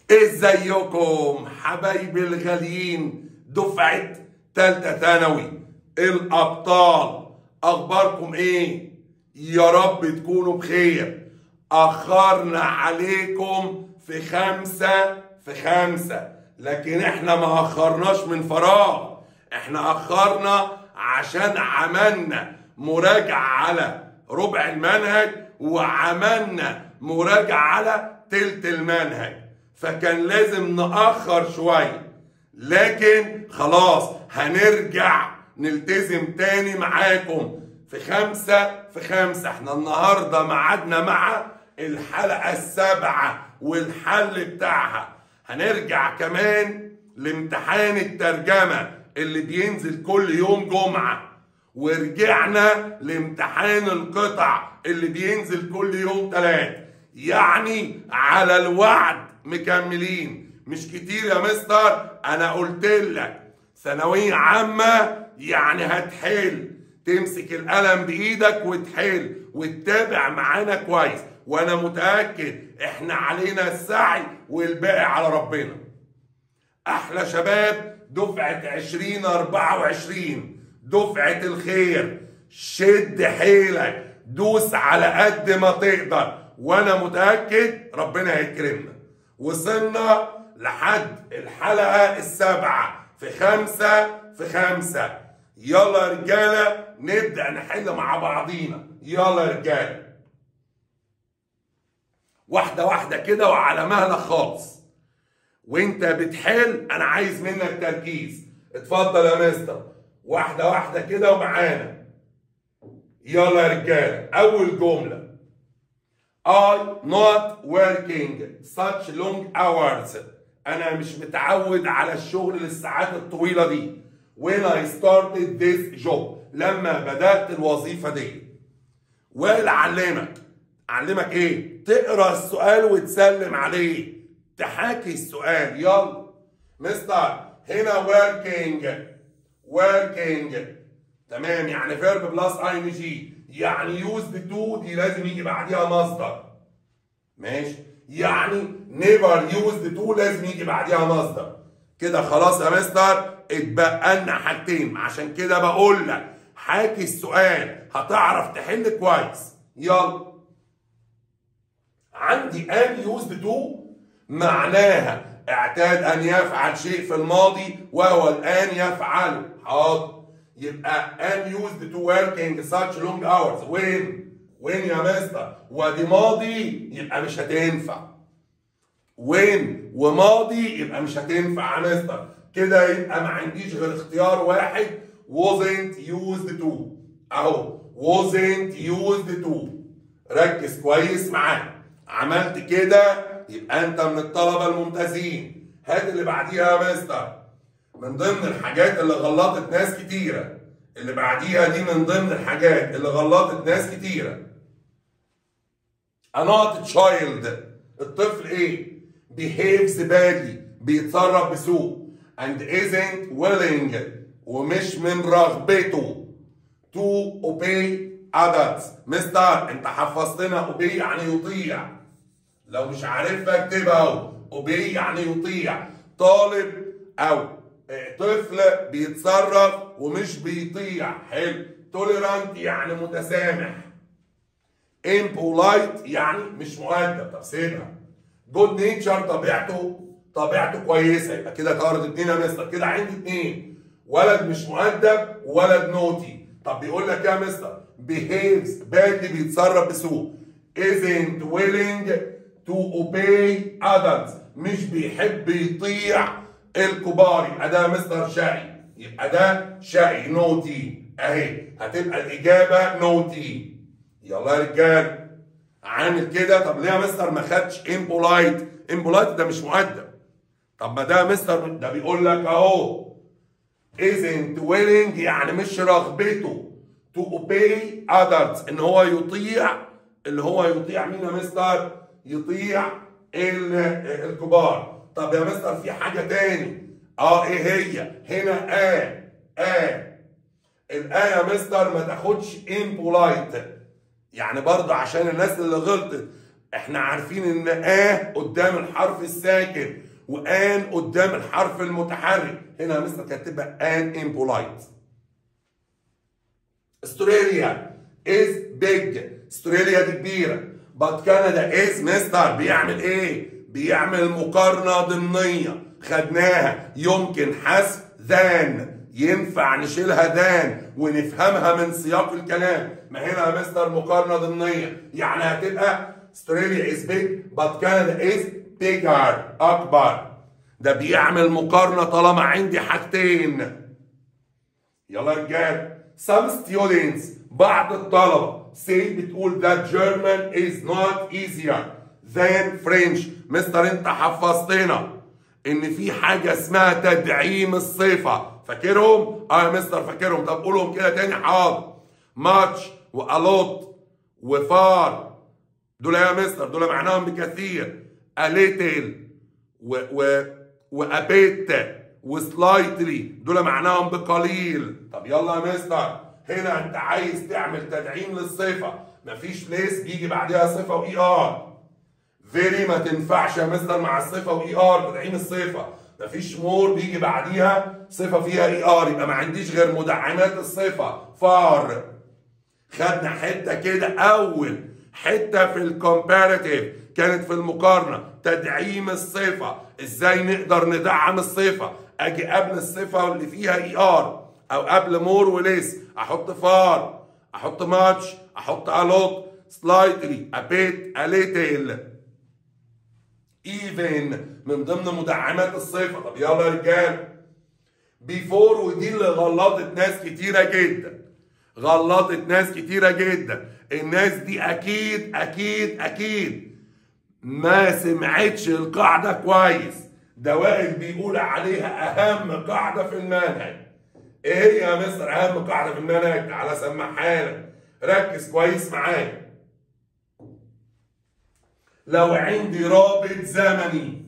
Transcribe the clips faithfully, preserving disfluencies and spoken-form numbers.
ازيكم حبايبي الغاليين؟ دفعة تالتة ثانوي الأبطال، أخباركم إيه؟ يا رب تكونوا بخير. أخرنا عليكم في خمسة في خمسة، لكن إحنا ما أخرناش من فراغ، إحنا أخرنا عشان عملنا مراجعة على ربع المنهج وعملنا مراجعة على تلت المنهج، فكان لازم نأخر شوية، لكن خلاص هنرجع نلتزم تاني معاكم في خمسة في خمسة. احنا النهاردة معادنا مع الحلقة السابعة والحل بتاعها. هنرجع كمان لامتحان الترجمة اللي بينزل كل يوم جمعة، ورجعنا لامتحان القطع اللي بينزل كل يوم تلات. يعني على الوعد مكملين. مش كتير يا مستر، انا قلت لك ثانوية عامة يعني هتحل، تمسك القلم بايدك وتحل وتتابع معانا كويس، وانا متأكد احنا علينا السعي والباقي على ربنا. احلى شباب دفعة عشرين اربعة وعشرين، دفعة الخير. شد حيلك، دوس على قد ما تقدر، وانا متأكد ربنا هيكرمنا. وصلنا لحد الحلقة السابعة في خمسة في خمسة. يلا يا رجالة نبدأ نحل مع بعضينا. يلا يا رجالة، واحدة واحدة كده وعلى مهلك خالص. وانت بتحل انا عايز منك تركيز. اتفضل يا مستر، واحدة واحدة كده ومعانا. يلا يا رجالة، أول جملة I not working such long hours. أنا مش متعود على الشغل للساعات الطويلة دي. When I started this job. لما بدأت الوظيفة دي. وائل علمك علمك إيه؟ تقرأ السؤال وتسلم عليه، تحاكي السؤال. يلا مستر، هنا working working تمام، يعني فيرب بلس اي ان جي، يعني يوزد تو دي لازم يجي بعديها مصدر. ماشي، يعني نيفر يوزد تو لازم يجي بعديها مصدر. كده خلاص يا مستر، اتبقى لنا حاجتين، عشان كده بقول لك حاكي السؤال هتعرف تحل كويس. يلا، عندي ان يوزد تو معناها اعتاد ان يفعل شيء في الماضي وهو الان يفعله. حاضر، يبقى ان used to working such long hours. وين؟ وين يا مستر؟ ودي ماضي يبقى مش هتنفع. وين وماضي يبقى مش هتنفع يا مستر. كده يبقى ما عنديش غير اختيار واحد، wasn't used to. اهو wasn't used to. ركز كويس معايا. عملت كده يبقى انت من الطلبة الممتازين. هات اللي بعديها يا مستر. من ضمن الحاجات اللي غلطت ناس كتيرة، اللي بعديها دي من ضمن الحاجات اللي غلطت ناس كتيرة. A not child. الطفل ايه؟ behaves badly، بيتصرف بسوء. and isn't willing، ومش من رغبته. to obey adults. مستر انت حفظتنا obey يعني يطيع، لو مش عارفها اكتبها اهو. obey يعني يطيع. طالب او طفل بيتصرف ومش بيطيع. حلو. tolerant يعني متسامح. impolite يعني مش مؤدب. طب سيبها. good nature طبيعته طبيعته كويسه. يبقى كده طارت اتنين يا مستر. كده عندي اتنين، ولد مش مؤدب وولد نوتي. طب بيقول لك يا مستر behaves badly بيتصرف بسوء. isn't willing to obey others مش بيحب يطيع الكبار. يبقى ده مستر شقي. يبقى ده شقي نوتي. اهي هتبقى الاجابه نوتي. يلا يا رجال، عامل كده. طب ليه يا مستر ما خدش امبولايت؟ امبولايت ده مش مؤدب. طب ما ده مستر ده بيقول لك اهو isn't willing يعني مش رغبته to obey others ان هو يطيع. اللي هو يطيع مين يا مستر؟ يطيع الكبار. طب يا مستر في حاجة تاني. اه ايه هي؟ هنا اه اه الآية يا مستر ما تاخدش impolite، يعني برضه عشان الناس اللي غلطت احنا عارفين ان اه قدام الحرف الساكن وان قدام الحرف المتحرك. هنا يا مستر كانت تبقى ان impolite. استراليا is big. استراليا دي كبيرة. but Canada is مستر بيعمل ايه؟ بيعمل مقارنة ضمنية. خدناها يمكن حذف than. ينفع نشيلها than ونفهمها من سياق الكلام. ما هنا يا مستر مقارنة ضمنية، يعني هتبقى استراليا is big but Canada is bigger. أكبر. ده بيعمل مقارنة طالما عندي حاجتين. يلا يا رجال. Some students بعض الطلبة say بتقول that German is not easier than French. مستر انت حفظتنا ان في حاجة اسمها تدعيم الصفة. فاكرهم؟ اه يا مستر فاكرهم. طب قولهم كده تاني. حاضر. much و a lot و far دول يا مستر دول معناهم بكثير. a little و و و a bit و slightly دول معناهم بقليل. طب يلا يا مستر هنا انت عايز تعمل تدعيم للصفة، مفيش ليس بيجي بعدها صفة واي ار. فيري ما تنفعش يا مستر مع الصفة واي ار تدعيم الصفة. مفيش مور بيجي بعديها صفة فيها اي ار، يبقى ما عنديش غير مدعمات الصفة. فار. خدنا حتة كده أول حتة في الكومباريتيف كانت في المقارنة تدعيم الصفة. ازاي نقدر ندعم الصفة؟ اجي قبل الصفة اللي فيها اي ار او قبل مور وليس احط فار، احط ماتش، احط الوت، سلايتلي، ابيت، اليتل، ايفن من ضمن مدعمات الصفة. طب يلا يا رجال. بيفور ودي اللي غلطت ناس كتيرة جدا. غلطت ناس كتيرة جدا. الناس دي اكيد اكيد اكيد ما سمعتش القاعدة كويس. ده وائل بيقول عليها اهم قاعدة في المنهج. ايه هي يا مستر اهم قاعدة في المنهج؟ تعالى سمعها لك. ركز كويس معايا. لو عندي رابط زمني،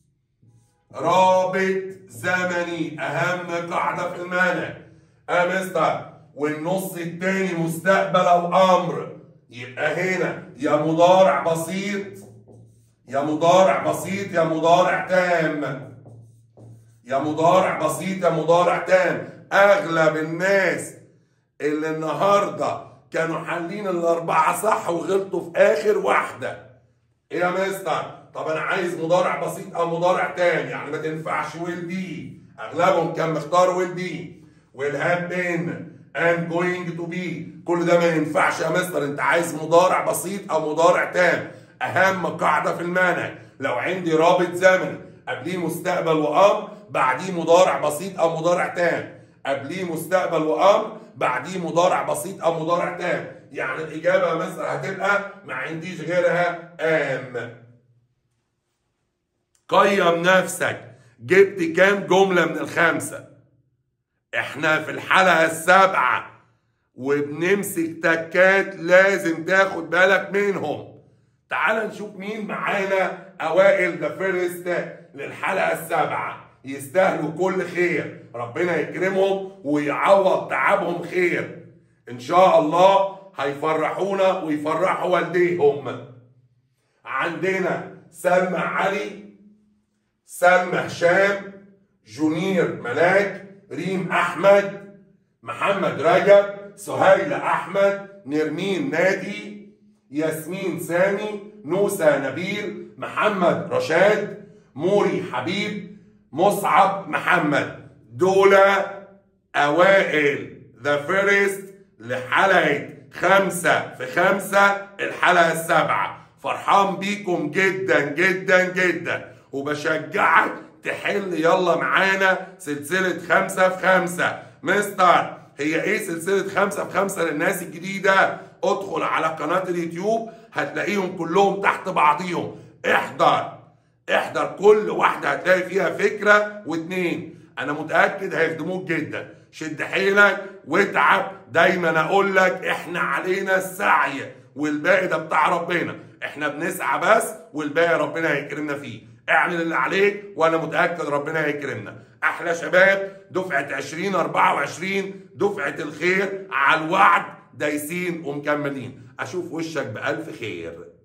رابط زمني اهم قاعدة في المنهج يا مستر، والنص التاني مستقبل او امر، يبقى هنا يا مضارع بسيط يا مضارع بسيط يا مضارع تام. يا مضارع بسيط يا مضارع تام. اغلب الناس اللي النهارده كانوا حالين الاربعه صح وغلطوا في اخر واحده. ايه يا مستر؟ طب انا عايز مضارع بسيط او مضارع تام، يعني ما تنفعش ويل بي. اغلبهم كان مختار ويل بي ويل هاف بين and going to be. كل ده ما ينفعش يا مستر. انت عايز مضارع بسيط او مضارع تام. اهم قاعده في المنهج لو عندي رابط زمني قبليه مستقبل وامر بعديه مضارع بسيط او مضارع تام، قبليه مستقبل وامر بعديه مضارع بسيط او مضارع تام، يعني الاجابه يا مستر هتبقى ما عنديش غيرها ام. قيم نفسك. جبت كام جمله من الخمسه؟ احنا في الحلقه السابعه وبنمسك تكات لازم تاخد بالك منهم. تعال نشوف مين معانا اوائل ذا فيرست للحلقه السابعه. يستاهلوا كل خير، ربنا يكرمهم ويعوض تعبهم خير ان شاء الله. هيفرحونا ويفرحوا والديهم. عندنا سلمى علي، سلمى هشام، جونير ملاك، ريم احمد، محمد رجب، سهيلة احمد، نرمين نادي، ياسمين سامي، نوسة نبيل، محمد رشاد، موري حبيب، مصعب محمد. دول اوائل ذا فيرست لحلقة خمسة في خمسة الحلقة السابعة. فرحان بيكم جدا جدا جدا وبشجعك تحل يلا معانا سلسلة خمسة في خمسة. مستر هي ايه سلسلة خمسة في خمسة للناس الجديدة؟ ادخل على قناة اليوتيوب هتلاقيهم كلهم تحت بعضيهم. احضر احضر كل واحدة هتلاقي فيها فكرة واتنين، انا متأكد هيخدموك جدا. شد حيلك واتعب. دايما اقول لك احنا علينا السعي والباقي ده بتاع ربنا. احنا بنسعى بس والباقي ربنا هيكرمنا فيه. اعمل اللي عليك وانا متأكد ربنا هيكرمنا. احلى شباب دفعة عشرين اربعة وعشرين، دفعة الخير على الوعد، دايسين ومكملين. اشوف وشك بألف خير.